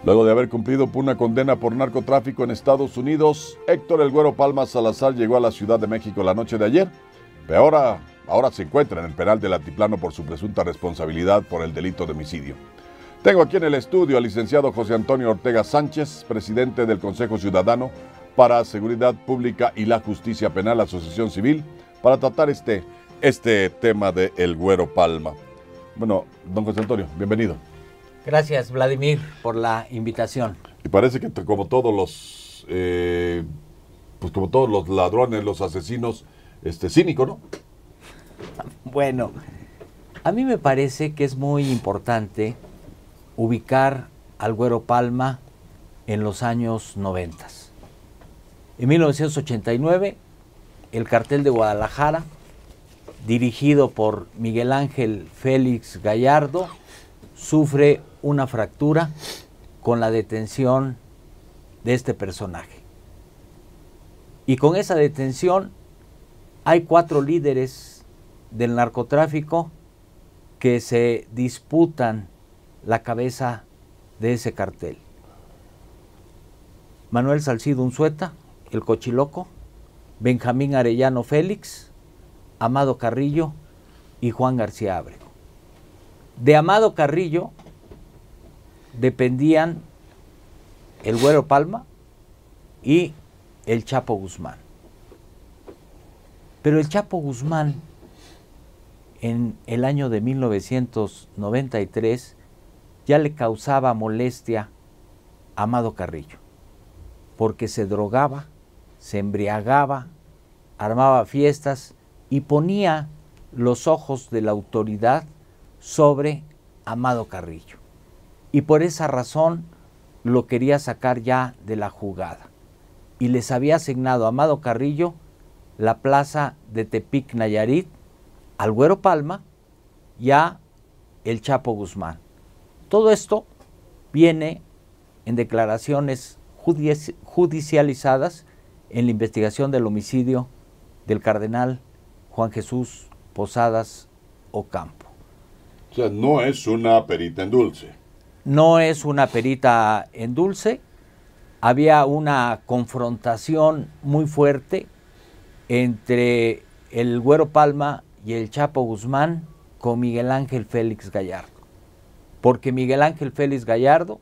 Luego de haber cumplido una condena por narcotráfico en Estados Unidos, Héctor El Güero Palma Salazar llegó a la Ciudad de México la noche de ayer, pero ahora se encuentra en el penal del Altiplano por su presunta responsabilidad por el delito de homicidio. Tengo aquí en el estudio al licenciado José Antonio Ortega Sánchez, presidente del Consejo Ciudadano para Seguridad Pública y la Justicia Penal, Asociación Civil, para tratar este tema de El Güero Palma. Bueno, don José Antonio, bienvenido. Gracias, Vladimir, por la invitación. Y parece que como todos los ladrones, los asesinos, cínico, ¿no? Bueno, a mí me parece que es muy importante ubicar al Güero Palma en los años 90. En 1989, el Cartel de Guadalajara, dirigido por Miguel Ángel Félix Gallardo, sufre una fractura con la detención de este personaje. Y con esa detención hay 4 líderes del narcotráfico que se disputan la cabeza de ese cartel. Manuel Salcido Unzueta, el Cochiloco, Benjamín Arellano Félix, Amado Carrillo y Juan García Ábrego. De Amado Carrillo dependían el Güero Palma y el Chapo Guzmán. Pero el Chapo Guzmán, en el año de 1993, ya le causaba molestia a Amado Carrillo, porque se drogaba, se embriagaba, armaba fiestas y ponía los ojos de la autoridad sobre Amado Carrillo. Y por esa razón lo quería sacar ya de la jugada. Y les había asignado a Amado Carrillo la plaza de Tepic Nayarit, al Güero Palma y a el Chapo Guzmán. Todo esto viene en declaraciones judicializadas en la investigación del homicidio del cardenal Juan Jesús Posadas Ocampo. O sea, no es una perita en dulce. No es una perita en dulce. Había una confrontación muy fuerte entre el Güero Palma y el Chapo Guzmán con Miguel Ángel Félix Gallardo. Porque Miguel Ángel Félix Gallardo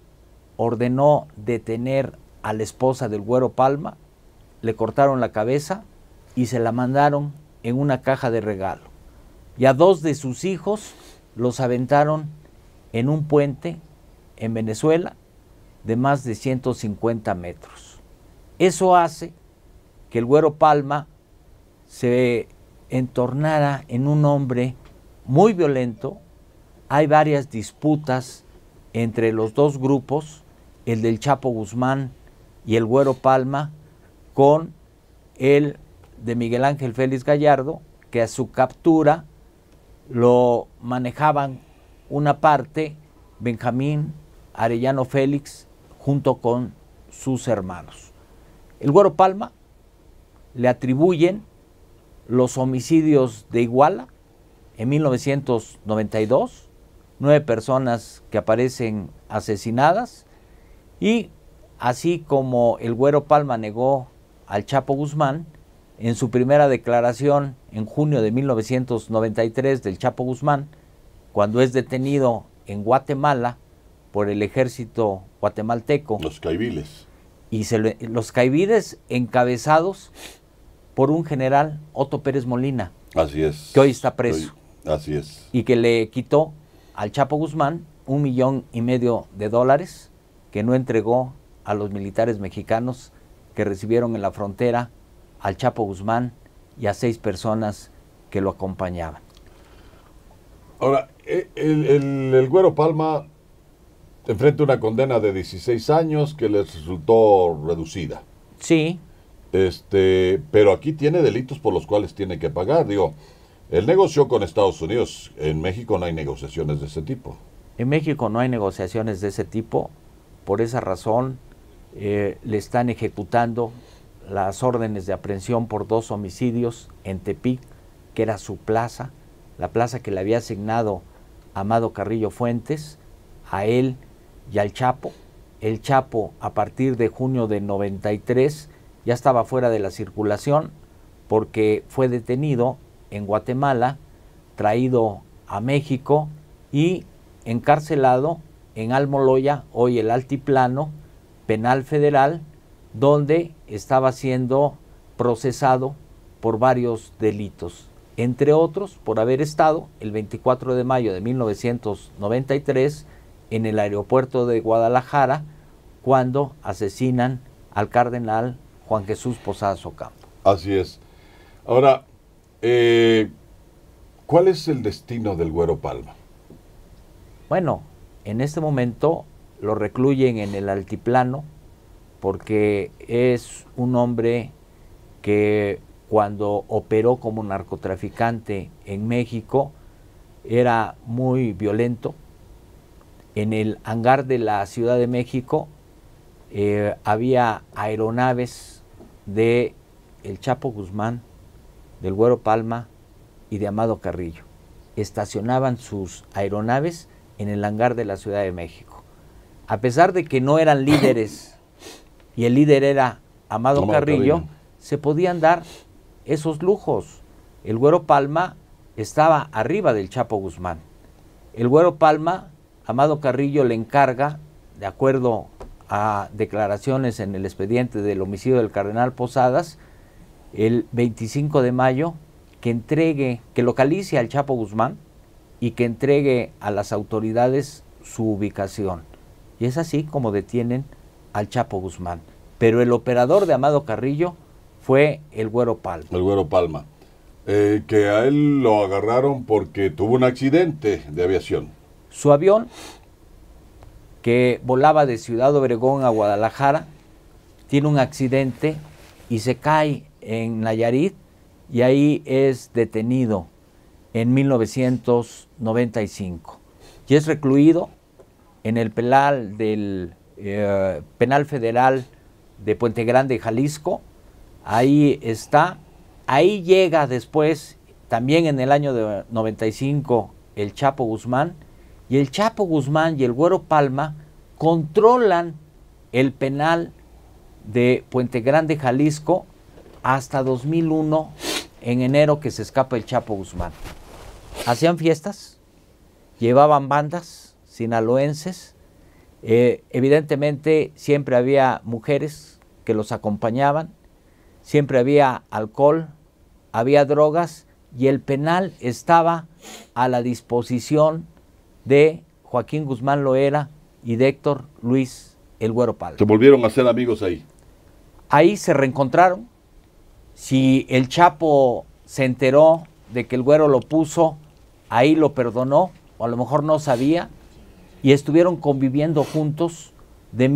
ordenó detener a la esposa del Güero Palma, le cortaron la cabeza y se la mandaron en una caja de regalo. Y a 2 de sus hijos los aventaron en un puente en Venezuela de más de 150 metros. Eso hace que el Güero Palma se entornara en un hombre muy violento. Hay varias disputas entre los 2 grupos, el del Chapo Guzmán y el Güero Palma, con el de Miguel Ángel Félix Gallardo, que a su captura lo manejaban una parte Benjamín Arellano Félix junto con sus hermanos. El Güero Palma le atribuyen los homicidios de Iguala en 1992, 9 personas que aparecen asesinadas, y así como el Güero Palma negó al Chapo Guzmán, en su primera declaración en junio de 1993 del Chapo Guzmán, cuando es detenido en Guatemala por el ejército guatemalteco. Los caiviles. Y los caiviles encabezados por un general, Otto Pérez Molina. Así es. Que hoy está preso. Así es. Y que le quitó al Chapo Guzmán $1,5 million que no entregó a los militares mexicanos que recibieron en la frontera al Chapo Guzmán y a 6 personas que lo acompañaban. Ahora, el Güero Palma enfrenta una condena de 16 años que les resultó reducida. Sí. Pero aquí tiene delitos por los cuales tiene que pagar. Digo, él negoció con Estados Unidos. En México no hay negociaciones de ese tipo. En México no hay negociaciones de ese tipo. Por esa razón le están ejecutando las órdenes de aprehensión por 2 homicidios en Tepic, que era su plaza, la plaza que le había asignado Amado Carrillo Fuentes, a él y al Chapo, el Chapo a partir de junio de 93 ya estaba fuera de la circulación porque fue detenido en Guatemala, traído a México y encarcelado en Almoloya, hoy el Altiplano, penal federal, donde estaba siendo procesado por varios delitos, entre otros por haber estado el 24 de mayo de 1993 en el aeropuerto de Guadalajara cuando asesinan al cardenal Juan Jesús Posadas Ocampo. Así es. Ahora, ¿cuál es el destino del Güero Palma? Bueno, en este momento lo recluyen en el altiplano porque es un hombre que cuando operó como narcotraficante en México era muy violento. En el hangar de la Ciudad de México había aeronaves de el Chapo Guzmán, del Güero Palma y de Amado Carrillo. Estacionaban sus aeronaves en el hangar de la Ciudad de México. A pesar de que no eran líderes y el líder era Amado Carrillo, se podían dar esos lujos. El Güero Palma estaba arriba del Chapo Guzmán. El Güero Palma, Amado Carrillo le encarga, de acuerdo a declaraciones en el expediente del homicidio del cardenal Posadas, el 25 de mayo, que localice al Chapo Guzmán y que entregue a las autoridades su ubicación. Y es así como detienen al Chapo Guzmán. Pero el operador de Amado Carrillo fue el Güero Palma. El Güero Palma. Que a él lo agarraron porque tuvo un accidente de aviación. Su avión, que volaba de Ciudad Obregón a Guadalajara, tiene un accidente y se cae en Nayarit y ahí es detenido en 1995 y es recluido en el penal del penal federal de Puente Grande, Jalisco. Ahí está. Ahí llega después, también en el año de 95, el Chapo Guzmán, y el Chapo Guzmán y el Güero Palma controlan el penal de Puente Grande, Jalisco, hasta 2001, en enero, que se escapa el Chapo Guzmán. Hacían fiestas, llevaban bandas sinaloenses, evidentemente siempre había mujeres que los acompañaban, siempre había alcohol, había drogas y el penal estaba a la disposición de Joaquín Guzmán Loera y de Héctor Luis el Güero Palma. Se volvieron a ser amigos ahí. Ahí se reencontraron. Si el Chapo se enteró de que el Güero lo puso, ahí lo perdonó, o a lo mejor no sabía, y estuvieron conviviendo juntos de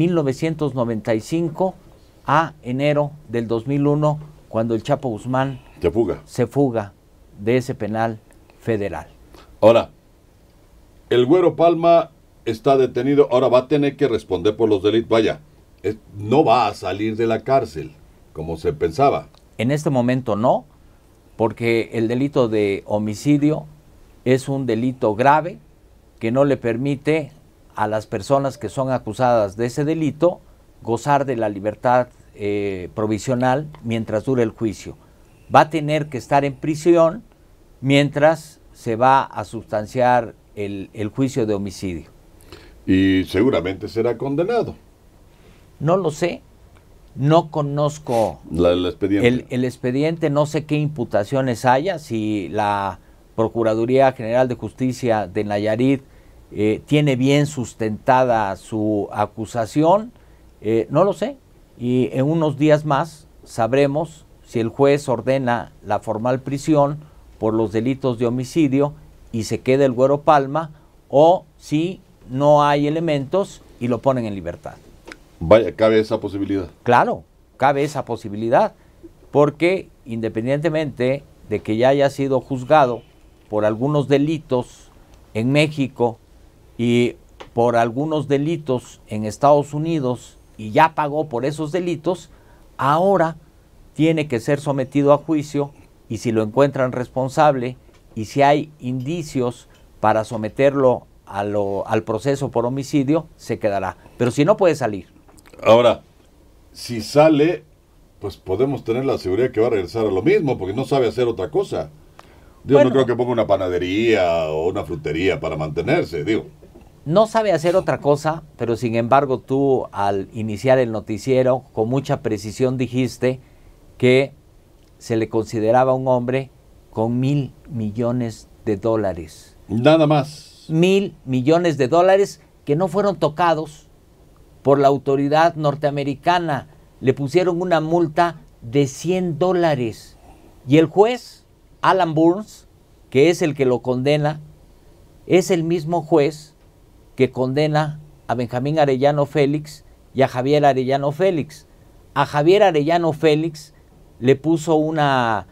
1995 a enero del 2001, cuando el Chapo Guzmán se fuga de ese penal federal. Ahora, el Güero Palma está detenido, ahora va a tener que responder por los delitos. Vaya, no va a salir de la cárcel, como se pensaba. En este momento no, porque el delito de homicidio es un delito grave que no le permite a las personas que son acusadas de ese delito gozar de la libertad provisional mientras dure el juicio. Va a tener que estar en prisión mientras se va a sustanciar el juicio de homicidio. Y seguramente será condenado. No lo sé, no conozco el expediente. El expediente, no sé qué imputaciones haya, si la Procuraduría General de Justicia de Nayarit tiene bien sustentada su acusación, no lo sé. Y en unos días más sabremos si el juez ordena la formal prisión por los delitos de homicidio y se queda el Güero Palma, o si no hay elementos y lo ponen en libertad. Vaya, ¿cabe esa posibilidad? Claro, cabe esa posibilidad, porque independientemente de que ya haya sido juzgado por algunos delitos en México y por algunos delitos en Estados Unidos y ya pagó por esos delitos, ahora tiene que ser sometido a juicio, y si lo encuentran responsable y si hay indicios para someterlo al proceso por homicidio, se quedará. Pero si no, puede salir. Ahora, si sale, pues podemos tener la seguridad que va a regresar a lo mismo, porque no sabe hacer otra cosa. Digo, Bueno, no creo que ponga una panadería o una frutería para mantenerse, digo. No sabe hacer otra cosa, pero sin embargo tú al iniciar el noticiero con mucha precisión dijiste que se le consideraba un hombre con $1,000 millones. Nada más. $1,000 millones que no fueron tocados por la autoridad norteamericana. Le pusieron una multa de $100. Y el juez, Alan Burns, que es el que lo condena, es el mismo juez que condena a Benjamín Arellano Félix y a Javier Arellano Félix. A Javier Arellano Félix le puso una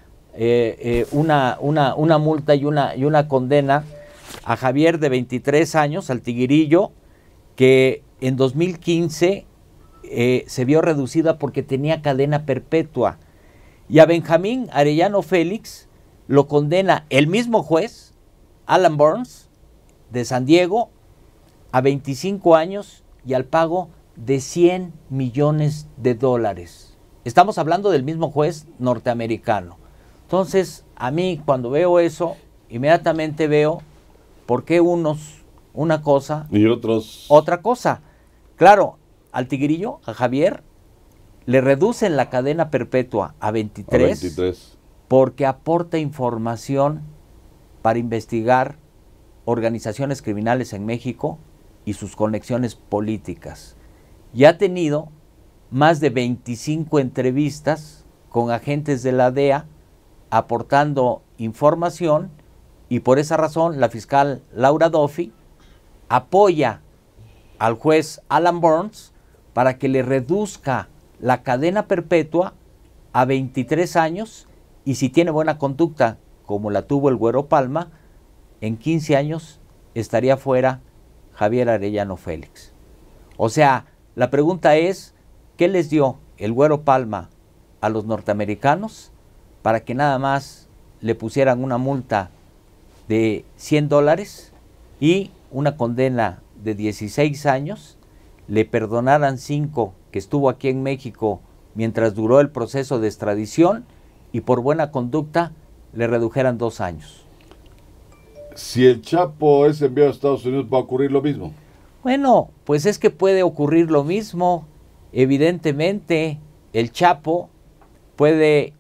multa y una condena a Javier de 23 años, al Tiguirillo, que en 2015 se vio reducida porque tenía cadena perpetua. Y a Benjamín Arellano Félix lo condena el mismo juez, Alan Burns, de San Diego, a 25 años y al pago de $100 millones. Estamos hablando del mismo juez norteamericano. Entonces, a mí cuando veo eso, inmediatamente veo por qué unos una cosa y otros otra cosa. Claro, al Tigrillo, a Javier, le reducen la cadena perpetua a 23 porque aporta información para investigar organizaciones criminales en México y sus conexiones políticas. Y ha tenido más de 25 entrevistas con agentes de la DEA aportando información, y por esa razón la fiscal Laura Duffy apoya al juez Alan Burns para que le reduzca la cadena perpetua a 23 años y si tiene buena conducta, como la tuvo el Güero Palma, en 15 años estaría fuera Javier Arellano Félix. O sea, la pregunta es, ¿qué les dio el Güero Palma a los norteamericanos para que nada más le pusieran una multa de $100 y una condena de 16 años, le perdonaran 5 que estuvo aquí en México mientras duró el proceso de extradición y por buena conducta le redujeran 2 años? Si el Chapo es enviado a Estados Unidos, ¿va a ocurrir lo mismo? Bueno, pues es que puede ocurrir lo mismo. Evidentemente, el Chapo puede,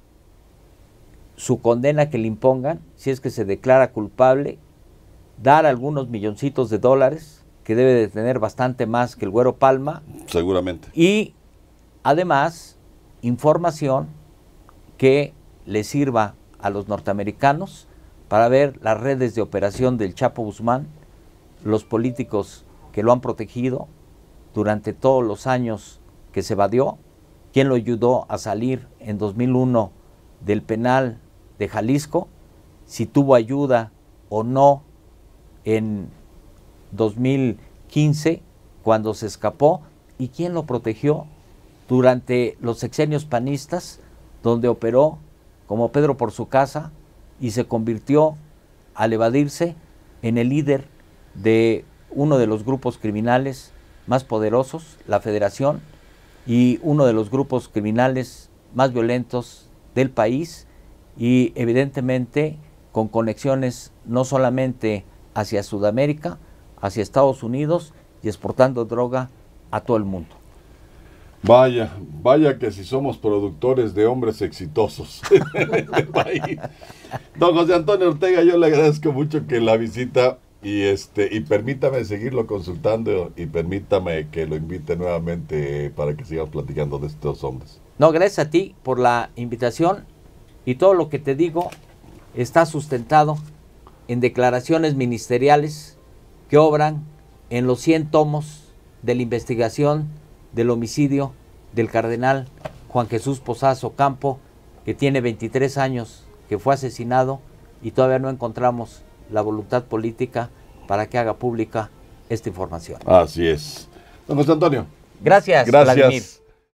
su condena que le impongan, si es que se declara culpable, dar algunos milloncitos de dólares, que debe de tener bastante más que el Güero Palma. Seguramente. Y además, información que le sirva a los norteamericanos para ver las redes de operación del Chapo Guzmán, los políticos que lo han protegido durante todos los años que se evadió, quién lo ayudó a salir en 2001 del penal de Jalisco, si tuvo ayuda o no en 2015 cuando se escapó y quién lo protegió durante los sexenios panistas donde operó como Pedro por su casa y se convirtió al evadirse en el líder de uno de los grupos criminales más poderosos, la Federación, y uno de los grupos criminales más violentos del país y evidentemente con conexiones no solamente hacia Sudamérica, hacia Estados Unidos y exportando droga a todo el mundo. Vaya que si somos productores de hombres exitosos en este país. Don José Antonio Ortega, yo le agradezco mucho que la visita y permítame seguirlo consultando y permítame que lo invite nuevamente para que sigamos platicando de estos hombres. No, gracias a ti por la invitación y todo lo que te digo está sustentado en declaraciones ministeriales que obran en los 100 tomos de la investigación del homicidio del cardenal Juan Jesús Posazo Ocampo, que tiene 23 años, que fue asesinado y todavía no encontramos la voluntad política para que haga pública esta información. Así es. Don José Antonio. Gracias, Vladimir.